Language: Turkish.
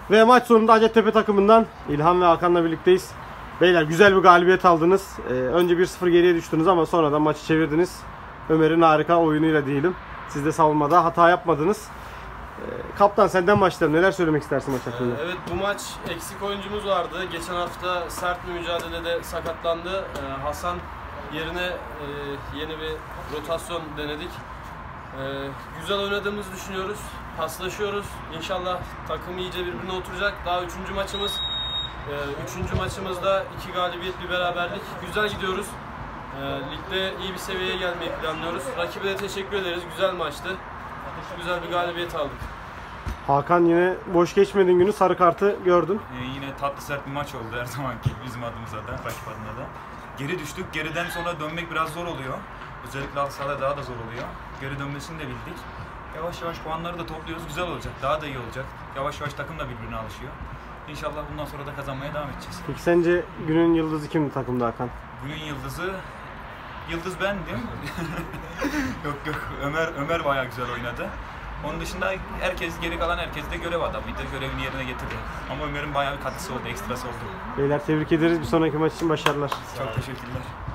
Ve maç sonunda Hacettepe takımından İlhan ve Hakan'la birlikteyiz. Beyler güzel bir galibiyet aldınız. Önce 1-0 geriye düştünüz ama sonradan maçı çevirdiniz. Ömer'in harika oyunuyla diyelim. Siz de savunmada hata yapmadınız. Kaptan senden başlayalım. Neler söylemek istersin maç hakkında? Evet, bu maç eksik oyuncumuz vardı. Geçen hafta sert bir mücadelede sakatlandı. Hasan yerine yeni bir rotasyon denedik. Güzel oynadığımızı düşünüyoruz. Paslaşıyoruz. İnşallah takım iyice birbirine oturacak. Daha 3. maçımız. 3. maçımızda 2 galibiyet, bir beraberlik. Güzel gidiyoruz. Ligde iyi bir seviyeye gelmeyi planlıyoruz. Rakibe de teşekkür ederiz. Güzel maçtı. Güzel bir galibiyet aldık. Hakan, yine boş geçmediğin günü sarı kartı gördün. Yine tatlı sert bir maç oldu her zamanki bizim adımıza da, rakip adına da. Geri düştük. Geriden sonra dönmek biraz zor oluyor. Özellikle alt sahada daha da zor oluyor. Geri dönmesini de bildik. Yavaş yavaş puanları da topluyoruz. Güzel olacak. Daha da iyi olacak. Yavaş yavaş takım da birbirine alışıyor. İnşallah bundan sonra da kazanmaya devam edeceğiz. Peki sence günün yıldızı kimdi takımda Hakan? Günün yıldız bendim. Yok Ömer bayağı güzel oynadı. Onun dışında geri kalan herkes de görev adamıydı. Görevini yerine getirdi. Ama Ömer'in bayağı bir katkısı oldu, ekstrası oldu. Beyler tebrik ederiz. Bir sonraki maç için başarılar. Çok teşekkürler.